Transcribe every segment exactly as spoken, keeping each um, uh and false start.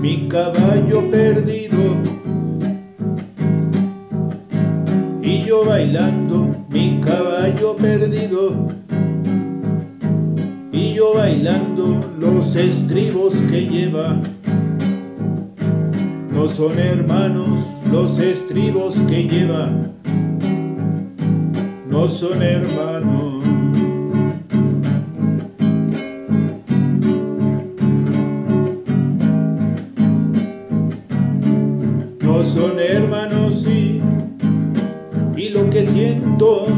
mi caballo perdido, y yo bailando mi caballo perdido, y yo bailando los estribos que lleva. No son hermanos los estribos que lleva, no son hermanos. No son hermanos, sí, y lo que siento.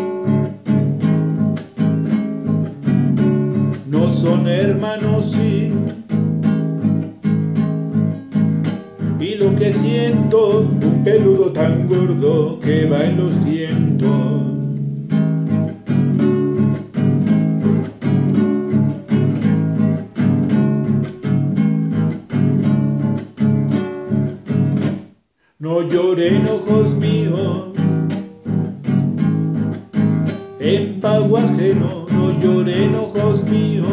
No son hermanos, sí, y lo que siento, un peludo tan gordo que va en los tientos. No lloren, ojos míos, en pago ajeno. No lloren, ojos míos,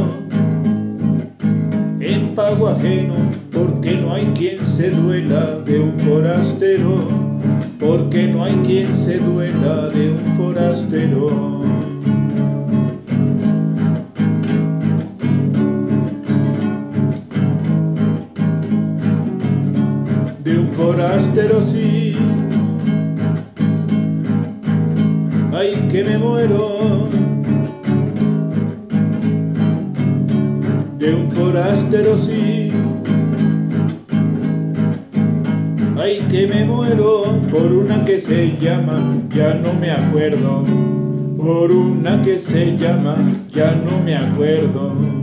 en pago ajeno, porque no hay quien se duela de un forastero, porque no hay quien se duela de un forastero. De un forastero, sí, ay que me muero. De un forastero, sí, ay que me muero, por una que se llama, ya no me acuerdo, por una que se llama, ya no me acuerdo.